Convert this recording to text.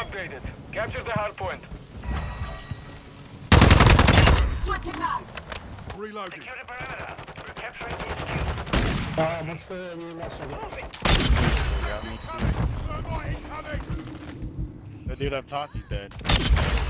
upgraded. Capture the hard point. Switching mags. Reloading. Secure the perimeter. We're capturing the HQ. What's the last one? Thermite incoming. The dude I'm talking dead.